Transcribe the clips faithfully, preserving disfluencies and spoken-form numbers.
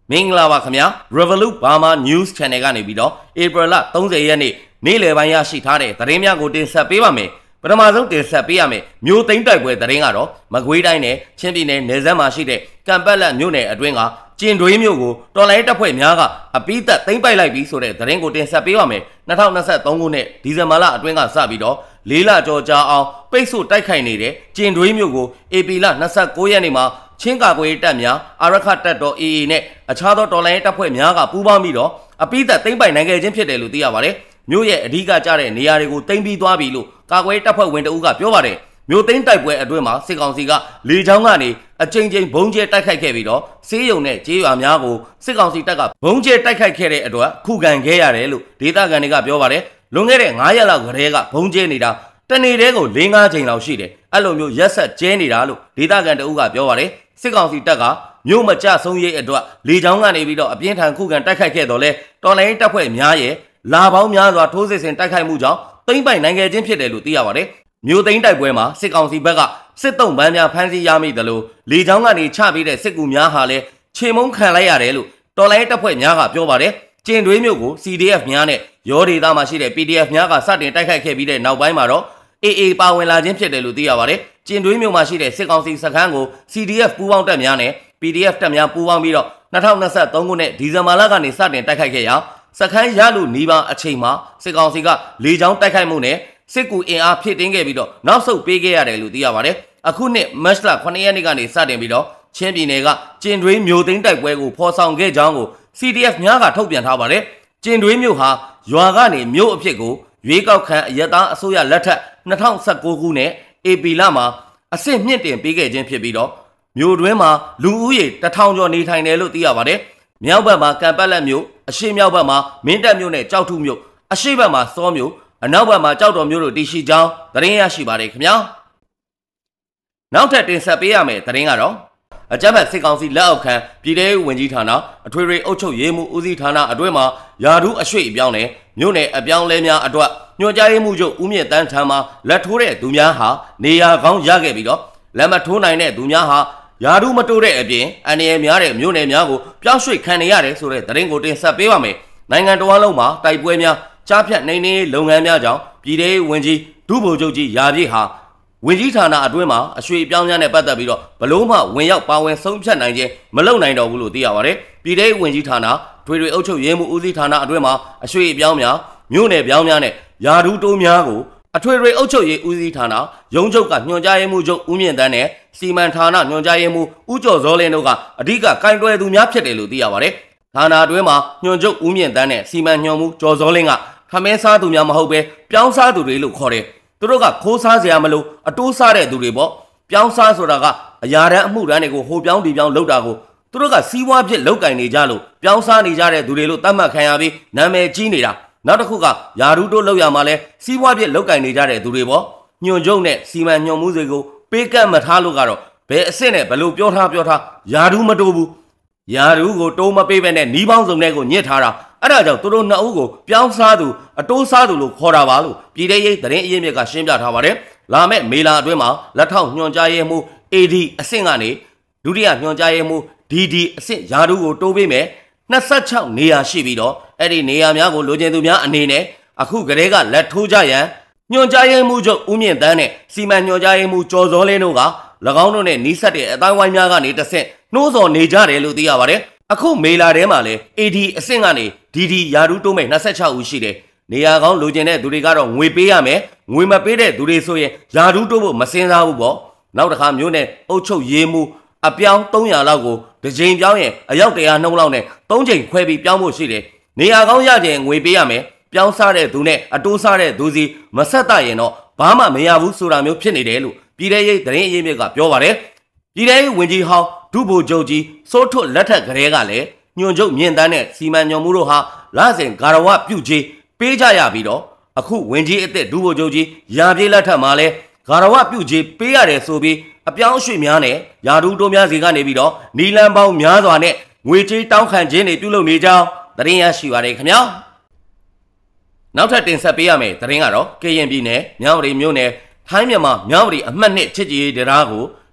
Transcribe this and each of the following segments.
မင်္ဂလာပါခင်ဗျာ Revolut Burma News Channel ကနေပြီးတော့ April လthirtyရက်နေ့နေ့လယ်ပိုင်းရရှိထားတဲ့သတင်းများကိုတင်ဆက်ပေးပါမယ်ပထမဆုံးတင်ဆက်ပေးရမယ်မြို့သိမ်းတိုက်ပွဲသတင်းကတော့မကွေးတိုင်းနဲ့ချင်းပြည်နယ်နယ်စပ်မှာရှိတဲ့ကံပတ်လက်မြို့နယ်အတွင်းကကျင်တွေးမြို့ကိုတော်လိုင်းတပ်ဖွဲ့များကအပိသက်သိမ်းပိုက်လိုက်ပြီးဆိုတဲ့သတင်းကိုတင်ဆက်ပေးပါမယ်twenty twenty-threeခုနှစ်ဒီဇင်ဘာလအတွင်းကစပြီးတော့၄လကျော်ကြာအောင်ပိတ်ဆို့တိုက်ခိုက်နေတဲ့ကျင်တွေးမြို့ကိုဧပြီလtwenty-nineရက်နေ့မှာချင်းကာကွယ်တပ်များအာရခတပ်တော် A A နဲ့အခြားသောတော်လိုင်းတပ်ဖွဲ့များကပူးပေါင်းပြီးတော့အပိသက်သိမ်းပိုက်နိုင်ခဲ့ခြင်းဖြစ်တယ်လို့သိရပါတယ်မြို့ရဲ့အဓိကကျတဲ့နေရာတွေကိုသိမ်းပြီးသွားပြီလို့ကာကွယ်တပ်ဖွဲ့ဝင်တအုပ်ကပြောပါတယ်မြို့သိမ်းတိုက်ပွဲအတွင်းမှာစစ်ကောင်စီကလေကြောင်းကနေအကြိမ်ကြိမ်ဘုံကျဲတိုက်ခိုက်ခဲ့ပြီးတော့စေးရုံနဲ့ကြေးရွာများကိုစစ်ကောင်စီတပ်ကဘုံကျဲတိုက်ခိုက်ခဲ့တဲ့အတွက်ခုခံခဲ့ရတယ်လို့ဒေသခံတွေကပြောပါတယ်လွန်ခဲ့တဲ့nineရက်လောက်ကတည်းကဘုံကျဲနေတာတနေ့တည်းကိုfour fiveချိန်လောက်ရှိတယ်အဲ့လိုမျိုးရက်ဆက်ကျဲနေတာလို့ဒေသခံတအုပ်ကပြောပါတယ်စစ်ကောင်စီတပ်ကမြို့မကျဆုံးရေးအတွက်လေကြောင်းကနေပြီးတော့အပြင်းထန်ခုခံတိုက်ခိုက်ခဲ့တော့လဲတော်လိုင်းတပ်ဖွဲ့များရဲ့လာပေါင်းများစွာထိုးစစ်ဆင်တိုက်ခိုက်မှုကြောင့်သိမ်းပိုက်နိုင်ခဲ့ခြင်းဖြစ်တယ်လို့သိရပါတယ်မြို့သိမ်းတိုက်ပွဲမှာစစ်ကောင်စီဘက်ကစစ်တုံးပန်းများဖမ်းဆီးရမိတယ်လို့လေကြောင်းကနေချပေးတဲ့စစ်ကူများဟာလည်းခြေမုံခံလိုက်ရတယ်လို့တော်လိုင်းတပ်ဖွဲ့များကပြောပါတယ်ကျင်တွေးမြို့ကို C D F များနဲ့ရောဒေသမှာရှိတဲ့ P D F များကစတင်တိုက်ခိုက်ခဲ့ပြီးတဲ့နောက်ပိုင်းမှာတော့ A A ပါဝင်လာခြင်းဖြစ်တယ်လို့သိရပါတယ်ကျင်တွေးမြို့မှာရှိတဲ့စစ်ကောင်စီစခန်းကို C D F ပူးပေါင်းတပ်များနဲ့ P D F တပ်များပူးပေါင်းပြီးတော့twenty twenty-threeခုနှစ်ဒီဇင်ဘာလကနေစတင်တိုက်ခိုက်ခဲ့ရာစခန်းရလို့နီးပါးအချိန်မှာစစ်ကောင်စီကလေကြောင်းတိုက်ခိုက်မှုနဲ့စစ်ကူအင်အားဖြည့်တင်းခဲ့ပြီးတော့နောက်ဆုတ်ပေးခဲ့ရတယ်လို့သိရပါတယ်အခုနှစ်မတ်လnineရက်နေ့ကနေစတင်ပြီးတော့ချင်းပြည်နယ်ကကျင်တွေးမြို့သိမ်းတိုက်ပွဲကိုဖော်ဆောင်ခဲ့ကြောင်းကို C D F များကထုတ်ပြန်ထားပါတယ်ကျင်တွေးမြို့ဟာရွာကနေမြို့အဖြစ်ကိုရွေးကောက်ခံအရတားအစိုးရလက်ထက်twenty nineteenခုနှစ်ဧပြီလမှာအဆင့်မြင့်တင်ပေးခဲ့ခြင်းဖြစ်ပြီးတော့မြို့တွင်းမှာလူဦးရေone thousandကျော်နေထိုင်တယ်လို့သိရပါတယ်မြောက်ဘက်မှာကံပတ်လက်မြို့အရှေ့မြောက်ဘက်မှာမင်းတပ်မြို့နဲ့ကြောက်ထုမြို့အရှေ့ဘက်မှာစောမြို့အနောက်ဘက်မှာကြောက်တော်မြို့တို့တည်ရှိကြောင်းသတင်းရရှိပါတယ်ခင်ဗျာနောက်ထပ်တင်ဆက်ပေးရမယ့်သတင်းကတော့အကြမ်းဖက်စစ်ကောင်စီလက်အောက်ခံပြည်ထောင်စုဝန်ကြီးဌာနအထွေထွေအုပ်ချုပ်ရေးမှုဦးစီးဌာနအတွင်းမှာယာဒူးအရွှေ့အပြောင်းနဲ့မြို့နယ်အပြောင်းလဲများအတွက်ညွှန်ကြားရေးမှုချုပ်ဦးမြင့်တန်းထံမှာလက်ထိုးတဲ့သူများဟာနေရာကောင်းရခဲ့ပြီးတော့လက်မထိုးနိုင်တဲ့သူများဟာယာဒူးမတိုးတဲ့အပြင်အန္တရာယ်များတဲ့မြို့နယ်များကိုပြောင်းရွှေ့ခံနေရတယ်ဆိုတဲ့သတင်းကိုတင်ဆက်ပေးပါမယ်နိုင်ငံတော်အလုံးမှာတိုက်ပွဲများကြားဖြတ်နေနေလုပ်ငန်းများကြောင့်ပြည်ထောင်စုဝန်ကြီးဒုဗိုလ်ချုပ်ကြီးယာပြည့်ဟာဝန်ကြီးဌာနအတွင်းမှာအရွှေ့ပြောင်းများနဲ့ပတ်သက်ပြီးတော့ဘလို့မှဝင်ရောက်ပါဝင်ဆုံးဖြတ်နိုင်ခြင်းမလုပ်နိုင်တော့ဘူးလို့သိရပါတယ်ပြည်ထောင်စုဝန်ကြီးဌာနထွေထွေအုပ်ချုပ်ရေးမှုဦးစီးဌာနအတွင်းမှာအရွှေ့ပြောင်းများမြို့နယ်ပြောင်းများနဲ့ယာဒူးတိုးများကိုအထွေထွေအုပ်ချုပ်ရေးဦးစီးဌာနရုံးချုပ်ကညွှန်ကြားရေးမှုချုပ်ဦးမြင့်တန်းနဲ့စီမံဌာနညွှန်ကြားရေးမှုဦးကျော်စောလင်းတို့ကအဓိကကင်တွယ်သူများဖြစ်တယ်လို့သိရပါတယ်ဌာနအတွင်းမှာညွှန်ချုပ်ဦးမြင့်တန်းနဲ့စီမံညွှန်မှုကျော်စောလင်းကခမဲစားသူများမဟုတ်ပဲပြောင်းစားသူတွေလို့ခေါ်တယ်သူတို့ကခိုးစားစရာမလိုအတိုးစားတဲ့သူတွေပေါ့ပြောင်းစားဆိုတာကအရာတန်းအမှုတန်းတွေကိုဟိုပြောင်းဒီပြောင်းလုပ်တာကိုသူတို့ကစီးပွားဖြစ်လောက်ကင်နေကြလို့ပြောင်းစားနေကြတဲ့သူတွေလို့သတ်မှတ်ခံရပြီးနာမည်ကြီးနေတာနောက်တစ်ခုကယာဒူးတို့လောက်ရမှာလဲစီးပွားဖြစ်လောက်ကင်နေကြတဲ့သူတွေပေါ့ညွှန်ချုပ်နဲ့စီမံညွှန်မှုတွေကိုပေးကတ်မထားလို့ကတော့ဘယ်အစ်စ်နဲ့ဘယ်လိုပြောထားပြောထားယာဒူးမတိုးဘူးယာဒူးကိုတိုးမပေးပဲနဲ့နီးပေါင်းစုံတဲ့ကိုညစ်ထားတာအဲ့ဒါကြောင့်သူတို့နှစ်ဦးကိုပြောင်းစားသူအတိုးစားသူလို့ခေါ်တာပါလို့ပြည်ထောင်ရေးသတင်းအရင်းမြစ်ကရှင်းပြထားပါတယ်လာမယ့်မေလအတွင်းမှာလက်ထောက်ညွှန်ကြားရေးမှူး A D အဆင့်ကနေဒုတိယညွှန်ကြားရေးမှူး D D အဆင့်ယာဒူးကိုတိုးပေးမယ်twenty-sixနေရာရှိပြီးတော့အဲ့ဒီနေရာများကိုလိုချင်သူများအနေနဲ့အခုကလေးကလက်ထိုးကြရန်ညွှန်ကြားရေးမှူးချုပ်ဦးမြင့်တန်းနဲ့စီမံညွှန်ကြားရေးမှူးကျော်စောလင်းတို့က၎င်းတို့နဲ့နီးစပ်တဲ့အတိုင်းဝိုင်းများကနေတစ်ဆင့်နှိုးဆော်နေကြတယ်လို့သိရပါတယ်အခုမေလာထဲမှာလဲ A D အဆင့်ကနေ D D ယာဒူးတိုးမဲ့twenty-sixဦးရှိတယ်နေရာကောင်းလိုချင်တဲ့သူတွေကတော့ငွေပေးရမယ်ငွေမပေးတဲ့သူတွေဆိုရင်ယာဒူးတိုးဖို့မစင်စားဘူးပေါ့နောက်တစ်ခါမျိုးနဲ့အုပ်ချုပ်ရေးမှုအပြောင်းthree hundredလောက်ကိုတစ်ချိန်ပြောင်းရင်အယောက်one hundredနှုန်းလောက်နဲ့threeချိန်ခွဲပြီးပြောင်းဖို့ရှိတယ်နေရာကောင်းရကြရင်ငွေပေးရမယ်ပြောင်းစားတဲ့သူနဲ့အတိုးစားတဲ့သူစီမဆက်တရင်တော့ဘာမှမရဘူးဆိုတာမျိုးဖြစ်နေတယ်လို့ပြည်ထောင်ရေးသတင်းအရင်းမြစ်ကပြောပါတယ်ပြည်ထောင်ရေးဝန်ကြီးဟောင်းဒုဗိုလ်ချုပ်ကြီးစိုးထွတ်လက်ထက်ကလေးကလည်းညွှန်ချုပ်မြင့်တန်းနဲ့စီမံညွှန်မှုတို့ဟာလစဉ်ဂါရဝပြုချေပေးကြရပြီးတော့အခုဝန်ကြီးအစ်စ်ဒုဗိုလ်ချုပ်ကြီးရာပြေးလက်ထက်မှာလဲဂါရဝပြုချေပေးရတယ်ဆိုပြီးအပြောင်းအရွှေ့များနဲ့ယာဒူးတိုးများစီကနေပြီးတော့နီလန်ပေါင်းများစွာနဲ့ငွေကြေးတောင်းခံခြင်းတွေပြုလုပ်နေကြောင်းသတင်းရရှိပါတယ်ခင်ဗျာနောက်ထပ်တင်ဆက်ပေးရမယ့်သတင်းကတော့ကရင်ပြည်နယ်မြောက်ရီမြို့နယ်ထိုင်းမြန်မာမြောက်ရီအမှတ်နှစ်ချစ်ကြည်ရေးတရားကို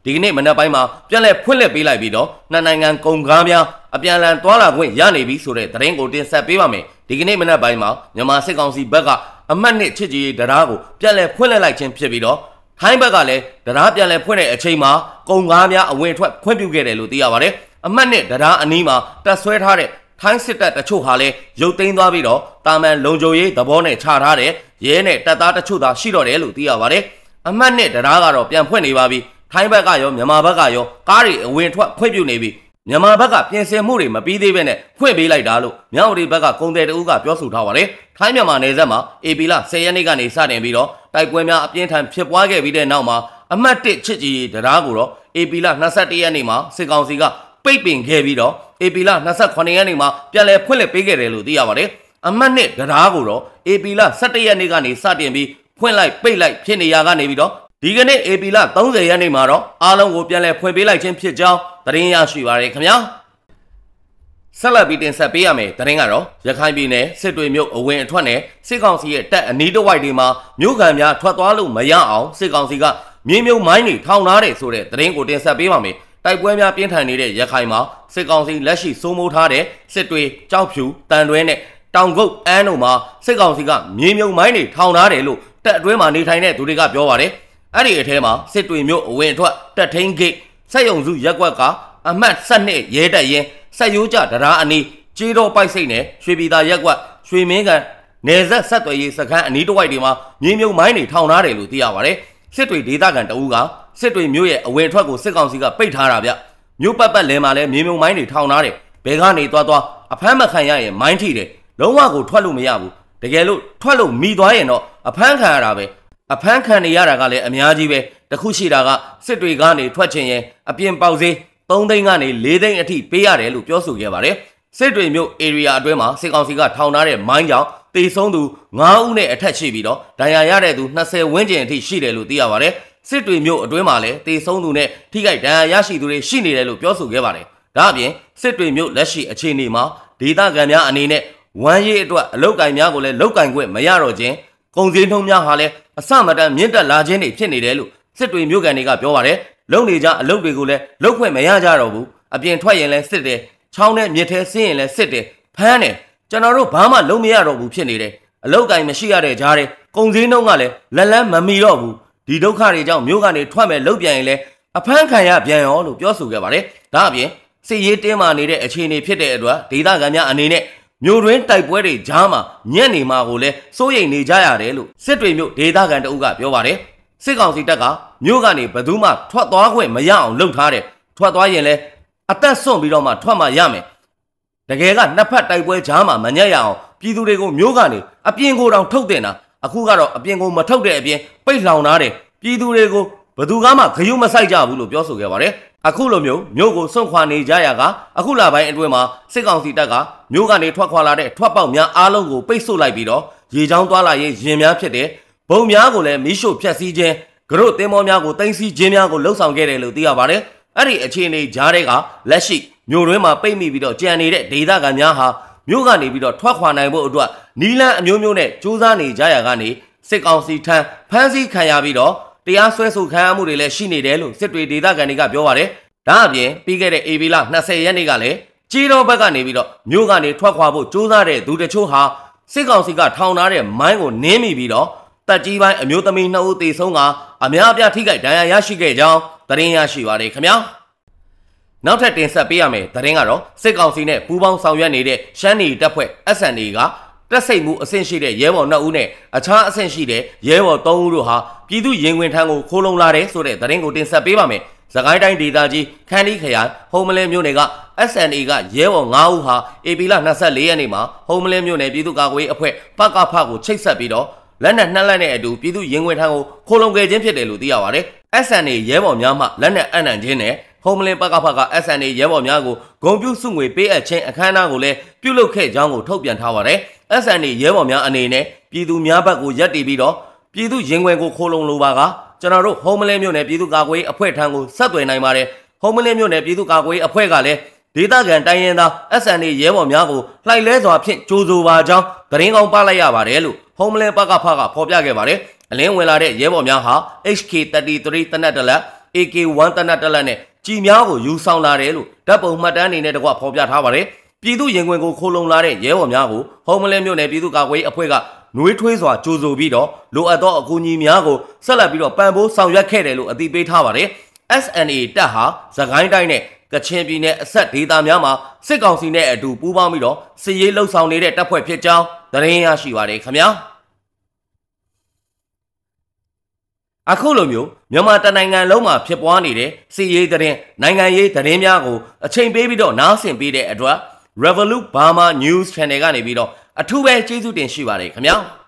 ဒီကနေ့မနက်ပိုင်းမှာပြန်လည်ဖွင့်လှစ်ပေးလိုက်ပြီးတော့နှစ်နိုင်ငံကုန်ကားများအပြန်အလှန်တွာလာခွင့်ရနေပြီဆိုတဲ့သတင်းကိုတင်ဆက်ပေးပါမယ်ဒီကနေ့မနက်ပိုင်းမှာမြန်မာစစ်ကောင်စီဘက်ကအမှတ်နှစ်ချစ်ကြည်တရားကိုပြန်လည်ဖွင့်လှစ်လိုက်ခြင်းဖြစ်ပြီးတော့ထိုင်းဘက်ကလည်းတရားပြန်လည်ဖွင့်တဲ့အချိန်မှာကုန်ကားများအဝင်ထွက်ခွင့်ပြုခဲ့တယ်လို့သိရပါတယ်အမှတ်နှစ်တရားအနီးမှာတက်ဆွဲထားတဲ့ထိုင်းစစ်တပ်တချို့ဟာလည်းရုပ်သိမ်းသွားပြီးတော့တာမန်လုံခြုံရေးသဘောနဲ့ချထားတဲ့ရဲနဲ့တပ်သားတချို့သာရှိတော့တယ်လို့သိရပါတယ်အမှတ်နှစ်တရားကတော့ပြန်ဖွင့်နေပါပြီထိုင်းဘက်ကရောမြန်မာဘက်ကရောကားတွေအဝင်ထွက်ခွင့်ပြုနေပြီမြန်မာဘက်ကပြင်ဆင်မှုတွေမပြီးသေးဘဲနဲ့ဖွင့်ပေးလိုက်တာလို့မြောက်ဦးဘက်ကကုန်တယ်တဦးကပြောဆိုထားပါတယ်ထိုင်းမြန်မာနယ်စပ်မှာဧပြီလဆယ်ရက်နေ့ကနေစတင်ပြီးတော့တိုက်ပွဲများအပြင်းထန်ဖြစ်ပွားခဲ့ပြီးတဲ့နောက်မှာအမှတ်တစ်ချစ်ကြည်တရားကိုတော့ဧပြီလ၂၁ရက်နေ့မှာစစ်ကောင်စီကပိတ်ပင်ခဲ့ပြီးတော့ဧပြီလ၂၉ရက်နေ့မှာပြန်လည်ဖွင့်လှစ်ပေးခဲ့တယ်လို့သိရပါတယ်အမှတ်နှစ်တရားကိုတော့ဧပြီလ၁၁ရက်နေ့ကနေစတင်ပြီးဖွင့်လိုက်ပိတ်လိုက်ဖြစ်နေရကနေပြီးတော့ဒီကနေ့ဧပြီလ၃၀ရက်နေ့မှာတော့အားလုံးကိုပြန်လည်ဖွင့်ပေးလိုက်ခြင်းဖြစ်ကြောင်းသတင်းရရှိပါရခင်ဗျာဆက်လက်ပြီးတင်ဆက်ပေးရမယ်သတင်းကတော့ရခိုင်ပြည်နယ်စစ်တွေမြို့အဝင်အထွက်နဲ့စစ်ကောင်စီရဲ့တပ်အနီးတစ်ဝိုက်တွေမှာမြို့ခံများထွက်သွားလို့မရအောင်စစ်ကောင်စီကမြေမြုပ်မိုင်းတွေထောင်ထားတယ်ဆိုတဲ့သတင်းကိုတင်ဆက်ပေးပါမယ်တိုက်ပွဲများပြင်းထန်နေတဲ့ရခိုင်မှာစစ်ကောင်စီလက်ရှိစိုးမိုးထားတဲ့စစ်တွေကြောက်ဖြူတန်တွဲနဲ့တောင်ကုတ်အန်းတို့မှာစစ်ကောင်စီကမြေမြုပ်မိုင်းတွေထောင်ထားတယ်လို့တပ်အတွင်းမှာနေထိုင်တဲ့သူတွေကပြောပါတယ်အဲ့ဒီအထဲမှာစစ်တွေမြို့အဝင်အထွက်တက်ထင်းဂိတ်စက်ယုံစုရက်ကွက်ကအမှတ်၁၂ရဲတပ်ရင်စက်ရိုးကြတရားအနီးကြေးတော်ပိုက်စိတ်နဲ့ရွှေပြည်သာရက်ကွက်ရွှေမင်းကန်နယ်ဆက်ဆက်သွယ်ရေးစခန်းအနီးတစ်ဝိုက်တွေမှာမြေမြုပ်မိုင်းတွေထောင်ထားတယ်လို့သိရပါတယ်စစ်တွေဒေသခံတအူးကစစ်တွေမြို့ရဲ့အဝင်အထွက်ကိုစစ်ကောင်စီကပိတ်ထားတာဗျမြို့ပတ်ပတ်လင်းမှာလည်းမြေမြုပ်မိုင်းတွေထောင်ထားတယ်ဘယ်ကနေသွားသွားအဖမ်းမခံရရင်မိုင်းထိတယ်လုံးဝကိုထွက်လို့မရဘူးတကယ်လို့ထွက်လို့မိသွားရင်တော့အဖမ်းခံရတာပဲအဖမ်းခံနေရတာကလည်းအများကြီးပဲတခုရှိတာကစစ်တွေကနေထွက်ချင်ရင်အပြင်ပေါက်စေး၃သိန်းကနေ၄သိန်းအထိပေးရတယ်လို့ပြောဆိုခဲ့ပါတယ်စစ်တွေမြို့ area အတွင်းမှာစစ်ကောင်စီကထောင်ထားတဲ့မိုင်းကြောင့်တေဆုံးသူ၅ဦးနဲ့အထက်ရှိပြီးတော့ဒဏ်ရာရတဲ့သူ၂၀ဝန်းကျင်အထိရှိတယ်လို့သိရပါတယ်စစ်တွေမြို့အတွင်းမှာလည်းတေဆုံးသူနဲ့ထိခိုက်ဒဏ်ရာရရှိသူတွေရှိနေတယ်လို့ပြောဆိုခဲ့ပါတယ်ဒါအပြင်စစ်တွေမြို့လက်ရှိအခြေအနေမှာဒေသခံများအနေနဲ့ဝမ်းရေးအတွက်အလုတ်ကင်များကိုလည်းလုတ်ကင်ခွင့်မရတော့ခြင်းကုန်စည်နှုန်းများဟာလည်းအဆမတန်မြင့်တက်လာခြင်းတွေဖြစ်နေတယ်လို့စစ်တွေမြို့ကန်တွေကပြောပါတယ်လုံနေကြအလုတ်တွေကိုလည်းလုတ်ခွင့်မရကြတော့ဘူးအပြင်ထွက်ရင်လည်းစစ်တယ်ချောင်းနဲ့မြစ်ထဲဆင်းရင်လည်းစစ်တယ်ဖမ်းတယ်ကျွန်တော်တို့ဘာမှလုံးမရတော့ဘူးဖြစ်နေတယ်အလုတ်ကင်မရှိရတဲ့ကြားထဲကုန်စည်နှုန်းကလည်းလက်လန်းမမီတော့ဘူးဒီဒုက္ခတွေကြောင့်မြို့ကနေထွက်မဲ့လုတ်ပြန်ရင်လည်းအဖမ်းခံရပြန်ရောလို့ပြောဆိုခဲ့ပါတယ်ဒါအပြင်စစ်ရေးတင်းမာနေတဲ့အခြေအနေဖြစ်တဲ့အတွက်ဒေသခံများအနေနဲ့မြို့တွင်းတိုက်ပွဲတွေကြားမှာညံ့နေမှာကိုလည်းစိုးရိမ်နေကြရတယ်လို့စစ်တွေမြို့ဒေသခံတအုပ်ကပြောပါတယ်စစ်ကောင်စီတပ်ကမြို့ကနေဘယ်သူမှထွက်သွားခွင့်မရအောင်လုပ်ထားတယ်ထွက်သွားရင်လည်းအသက်ဆွန့်ပြီးတော့မှထွက်မှရမယ်တကယ်ကနှစ်ဖက်တိုက်ပွဲကြားမှာမညံ့ရအောင်ပြည်သူတွေကိုမြို့ကနေအပြင်ကိုတောင်ထုတ်တင်တာအခုကတော့အပြင်ကိုမထုတ်တဲ့အပြင်ပိတ်လောင်ထားတယ်ပြည်သူတွေကိုဘယ်သူကမှဂရုမစိုက်ကြဘူးလို့ပြောဆိုခဲ့ပါတယ်အခုလိုမျိုးမြို့ကိုစွန့်ခွာနေကြရကအခုလပိုင်းအတွင်းမှာစစ်ကောင်စီတပ်ကမြို့ကနေထွက်ခွာလာတဲ့ထွက်ပေါက်များအားလုံးကိုပိတ်ဆို့လိုက်ပြီးတော့ရေချောင်းသွားလာရေးရင်များဖြစ်တဲ့ဘုံများကိုလည်းမီးရှို့ဖျက်ဆီးခြင်းကရုတ်သင်းမောများကိုတင်စီခြင်းများကိုလှုပ်ဆောင်ခဲ့တယ်လို့သိရပါတယ်အဲ့ဒီအခြေအနေကြားတဲ့ကလက်ရှိမြို့တွင်းမှာပိတ်မိပြီးတော့ကြံနေတဲ့ဒေသခံများဟာမြို့ကနေပြီးတော့ထွက်ခွာနိုင်ဖို့အတွက်နီလန်းအမျိုးမျိုးနဲ့စူးစမ်းနေကြရကနေစစ်ကောင်စီထံဖမ်းဆီးခံရပြီးတော့တရားစွဲဆိုခံရမှုတွေလည်းရှိနေတယ်လို့စစ်တွေဒေသခံတွေကပြောပါတယ်ဒါအပြင်ပြီးခဲ့တဲ့ဧပြီလ၂၀ရက်နေ့ကလည်းကြေးတော်ဘက်ကနေပြီးတော့မြို့ကနေထွက်ခွာဖို့စူးစမ်းတဲ့သူတချို့ဟာစစ်ကောင်စီကထောင်ထားတဲ့မိုင်းကိုနင်းမိပြီးတော့တပ်ကြီးပိုင်းအမျိုးသမီးနှစ်ဦးသေဆုံးကအများအပြားထိခိုက်ဒဏ်ရာရရှိခဲ့ကြောင်းသတင်းရရှိပါတယ်ခင်ဗျာနောက်ထပ်တင်ဆက်ပေးရမယ်သတင်းကတော့စစ်ကောင်စီနဲ့ပူးပေါင်းဆောင်ရွက်နေတဲ့ရှမ်းနီတပ်ဖွဲ့ S N A ကတက်စိတ်မှုအဆင့်ရှိတဲ့ရဲဘော်နှစ်ဦးနဲ့အခြားအဆင့်ရှိတဲ့ရဲဘော်သုံးဦးတို့ဟာပြည်သူရင်ဝင်ထမ်းကိုခိုးလုံလာတယ်ဆိုတဲ့သတင်းကိုတင်ဆက်ပေးပါမယ်။စကိုင်းတိုင်းဒေသကြီးခန်းဒီခရိုင်ဟုံးမလင်းမြို့နယ်က S N A ကရဲဘော်၅ဦးဟာဧပြီလ၂၄ရက်နေ့မှာဟုံးမလင်းမြို့နယ်ပြည်သူ့ကာကွယ်ရေးအဖွဲ့ပကဖကိုချိတ်ဆက်ပြီးတော့လက်နက်နှစ်လက်နဲ့အတူပြည်သူရင်ဝင်ထမ်းကိုခိုးလုံခဲ့ခြင်းဖြစ်တယ်လို့သိရပါတယ်။ S N A ရဲဘော်များမှလက်နက်အနှံခြင်းနဲ့ဟုံးမလင်းပကဖက S N A ရဲဘော်များကိုဂုံပြုစုငွေပေးအပ်ခြင်းအခမ်းအနားကိုလည်းပြုလုပ်ခဲ့ကြောင်းကိုထုတ်ပြန်ထားပါတယ်။ S N A ရဲဘော်များအနေနဲ့ပြည်သူများဘက်ကိုရပ်တည်ပြီးတော့ပြည်သူရင်ဝင်ကိုခိုးလုံလိုပါကကျွန်တော်တို့ဟုံးမလင်းမြို့နယ်ပြည်သူ့ကာကွယ်ရေးအဖွဲ့ထံကိုဆက်သွယ်နိုင်ပါတယ်။ဟုံးမလင်းမြို့နယ်ပြည်သူ့ကာကွယ်ရေးအဖွဲ့ကလည်းဒေသခံတိုင်းရင်းသား S N A ရဲဘော်များကိုလှိုက်လဲစွာဖြင့်ကြိုးဆိုပါကြောင်းသတင်းကောင်းပါလိုက်ရပါတယ်လို့ဟုံးမလင်းပကဖကဖော်ပြခဲ့ပါတယ်။အလင်းဝင်လာတဲ့ရဲဘော်များဟာ H K သirty-three တနက်တလက် A K ဝမ် တနတ်တလက်နဲ့ကြီးများကိုယူဆောင်လာတယ်လို့ဓာတ်ပုံမှတ်တမ်းအနေနဲ့တကွဖော်ပြထားပါတယ်ပြည်သူရင်ခွင်ကိုခိုးလုံလာတဲ့ရဲဘော်များကိုဟုံးမလဲမြို့နယ်ပြည်သူ့ကာကွယ်ရေးအဖွဲ့ကနှွေးထွေးစွာကြိုးဆိုပြီးတော့လိုအပ်သောအကူအညီများကိုဆက်လက်ပြီးတော့ပံ့ပိုးဆောင်ရွက်ခဲ့တယ်လို့အသိပေးထားပါတယ် S N A တပ်ဟာစကိုင်းတိုင်းနဲ့ကချင်ပြည်နယ်အဆက်ဒေသများမှာစစ်ကောင်စီနဲ့အတူပူးပေါင်းပြီးတော့စစ်ရေးလှုပ်ဆောင်နေတဲ့တပ်ဖွဲ့ဖြစ်ကြောင်းသတင်းရရှိပါတယ်ခင်ဗျာအခုလိုမျိုးမြန်မာတနိုင်ငံလုံးမှာဖြစ်ပွားနေတဲ့စစ်ရေးသတင်းနိုင်ငံရေးသတင်းများကိုအချိန်ပေးပြီးတော့နားဆင်ပေးတဲ့အတွက် Revolut Burma News Channel ကနေပြီးတော့အထူးပဲကျေးဇူးတင်ရှိပါတယ်ခင်ဗျာ